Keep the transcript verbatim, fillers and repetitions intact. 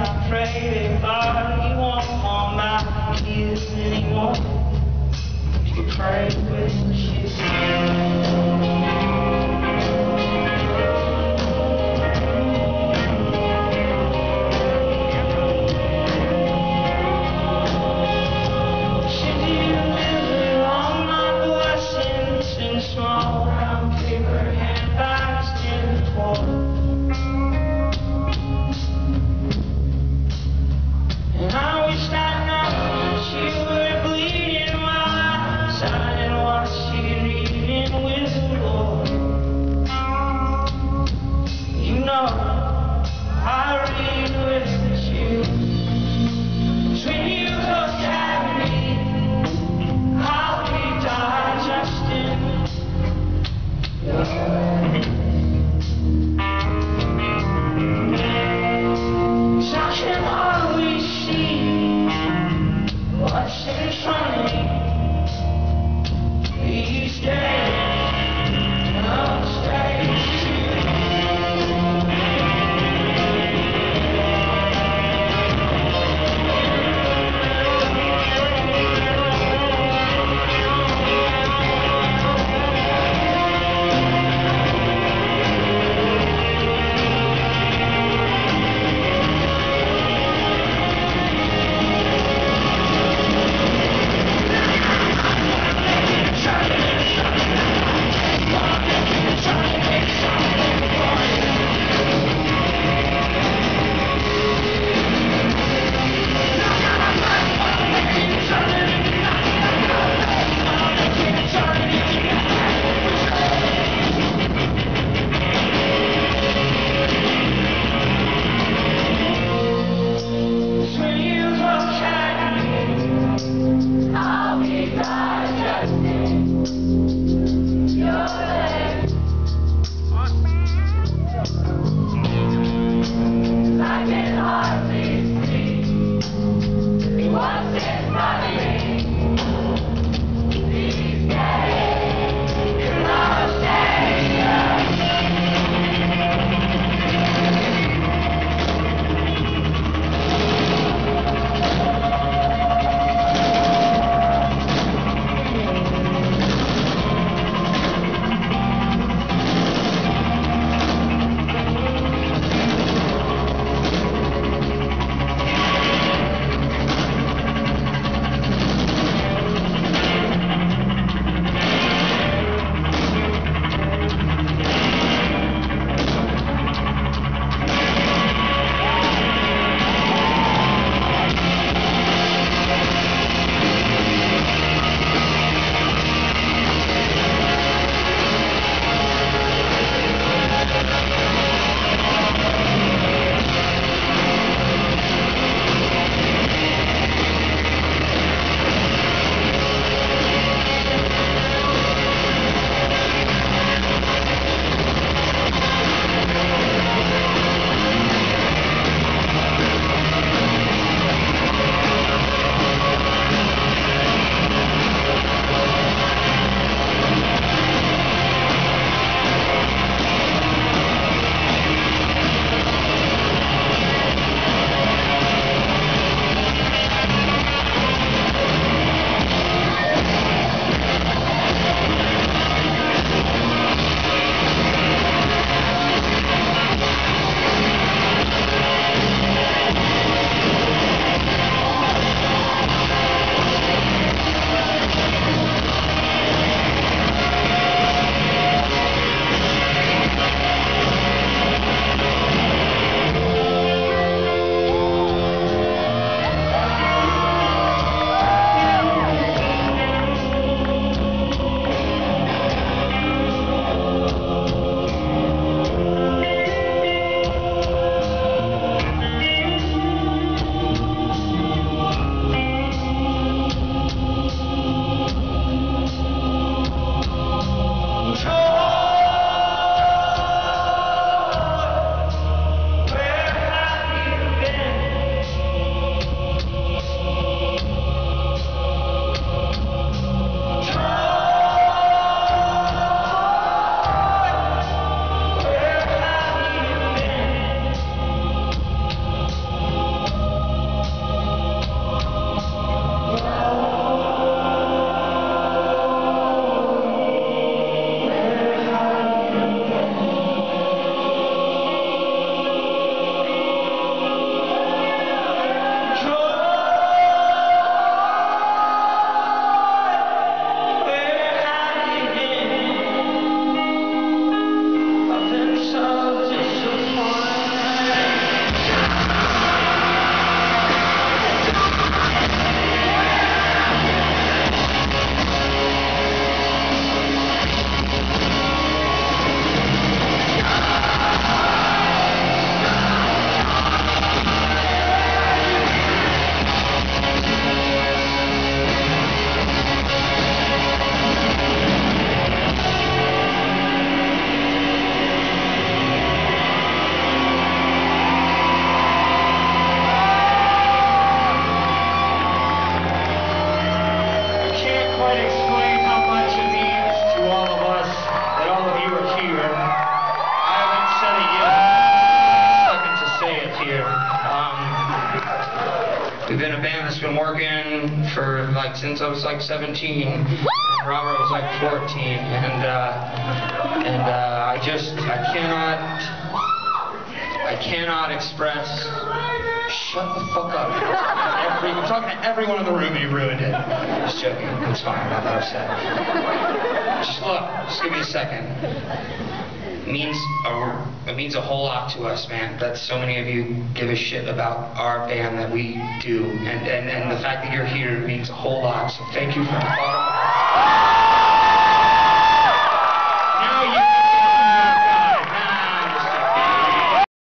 afraid of God, he won't want my kids anymore. You pray with you. Small brown paper handbags in the floor. And I wish that night you were bleeding while I sat and watched you reading with We've been a band that's been working for like since I was like seventeen, and Robert was like fourteen, and uh, and uh, I just I cannot I cannot express. Shut the fuck up. Every, I'm talking to everyone in the room and you ruined it. Just joking. It's fine. I'm not that upset. Just look. Just give me a second. It means a, it means a whole lot to us, man, that so many of you give a shit about our band that we do. And, and, and the fact that you're here means a whole lot. So thank you from the bottom of my heart.